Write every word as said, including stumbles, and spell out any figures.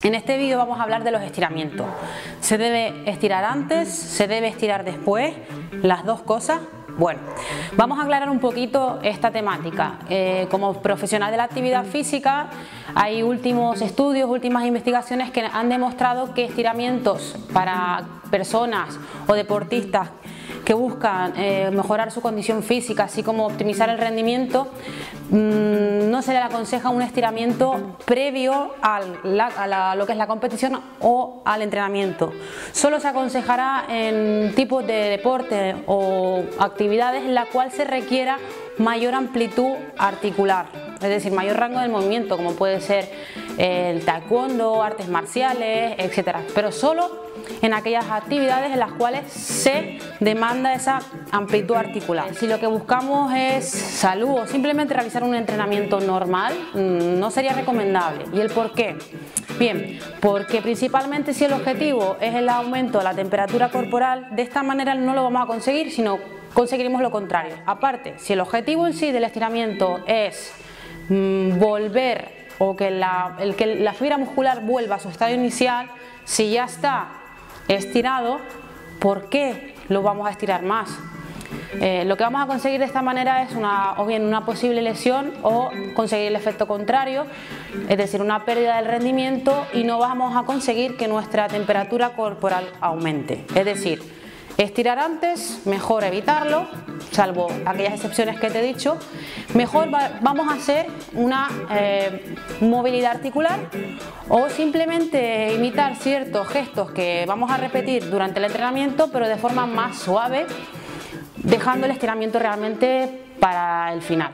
En este vídeo vamos a hablar de los estiramientos. ¿Se debe estirar antes? ¿Se debe estirar después? ¿Las dos cosas? Bueno, vamos a aclarar un poquito esta temática. Eh, como profesional de la actividad física, hay últimos estudios, últimas investigaciones que han demostrado que estiramientos para personas o deportistas que buscan eh, mejorar su condición física, así como optimizar el rendimiento, mmm, no se le aconseja un estiramiento previo al, la, a la, lo que es la competición o al entrenamiento. Solo se aconsejará en tipos de deporte o actividades en la cual se requiera mayor amplitud articular, es decir, mayor rango del movimiento, como puede ser el taekwondo, artes marciales, etcétera, pero solo en aquellas actividades en las cuales se demanda esa amplitud articular. Si lo que buscamos es salud o simplemente realizar un entrenamiento normal, no sería recomendable. ¿Y el por qué? Bien, porque principalmente si el objetivo es el aumento de la temperatura corporal, de esta manera no lo vamos a conseguir, sino conseguiremos lo contrario. Aparte, si el objetivo en sí del estiramiento es mmm, volver o que la, el que la fibra muscular vuelva a su estado inicial, si ya está estirado, ¿por qué lo vamos a estirar más? Eh, lo que vamos a conseguir de esta manera es una, o bien una posible lesión o conseguir el efecto contrario, es decir, una pérdida del rendimiento, y no vamos a conseguir que nuestra temperatura corporal aumente. Es decir, estirar antes, mejor evitarlo, salvo aquellas excepciones que te he dicho. Mejor va, vamos a hacer una eh, movilidad articular o simplemente imitar ciertos gestos que vamos a repetir durante el entrenamiento, pero de forma más suave, dejando el estiramiento realmente para el final.